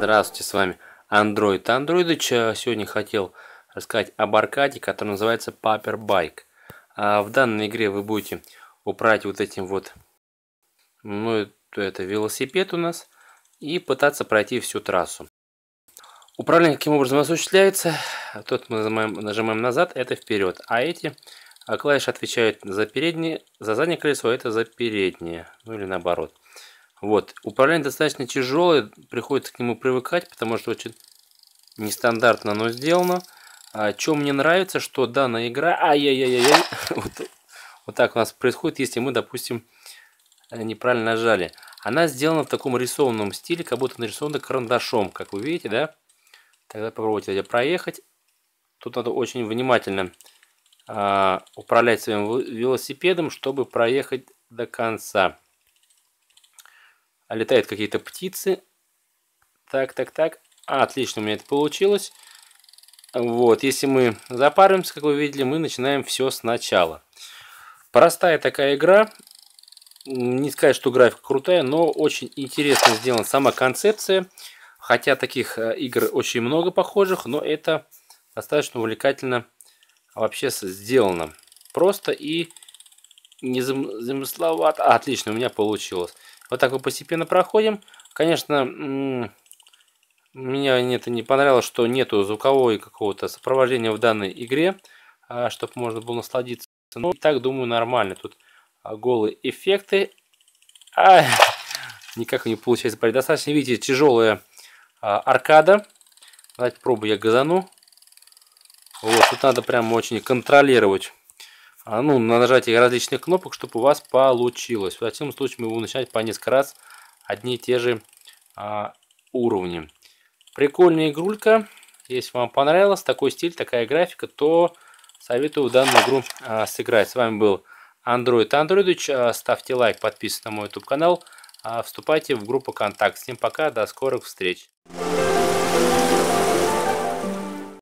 Здравствуйте, с вами Android Андроидыч. Сегодня хотел рассказать об аркаде, который называется Paper Bike. В данной игре вы будете управлять вот этим вот, это велосипед у нас, и пытаться пройти всю трассу. Управление каким образом осуществляется? Тут мы нажимаем назад, это вперед, а эти клавиши отвечают за переднее, за заднее колесо, это за переднее, ну или наоборот. Вот, управление достаточно тяжелое, приходится к нему привыкать, потому что очень нестандартно оно сделано. Что мне нравится, что данная игра, вот так у нас происходит, если мы, допустим, неправильно нажали. Она сделана в таком рисованном стиле, как будто нарисована карандашом, как вы видите, да? Тогда попробуйте проехать. Тут надо очень внимательно управлять своим велосипедом, чтобы проехать до конца. Летают какие-то птицы. Так. Отлично, у меня это получилось. Вот, если мы запаримся, как вы видели, мы начинаем все сначала. Простая такая игра. Не сказать, что графика крутая, но очень интересно сделана сама концепция. Хотя таких игр очень много похожих, но это достаточно увлекательно вообще сделано. Просто и незамысловато. Отлично, у меня получилось. Вот так мы постепенно проходим. Конечно, мне это не понравилось, что нету звукового какого-то сопровождения в данной игре, чтобы можно было насладиться. Но и так, думаю, нормально. Тут голые эффекты. Никак не получается пройти. Достаточно, видите, тяжелая аркада. Давайте пробую, я газану. Вот, тут надо прям очень контролировать. На нажатии различных кнопок, чтобы у вас получилось. В противном случае мы будем начинать по несколько раз одни и те же уровни. Прикольная игрулька. Если вам понравилось такой стиль, такая графика, то советую в данную игру сыграть. С вами был Android Андроидыч. Ставьте лайк, подписывайтесь на мой YouTube канал. Вступайте в группу ВКонтакте. Всем пока, до скорых встреч.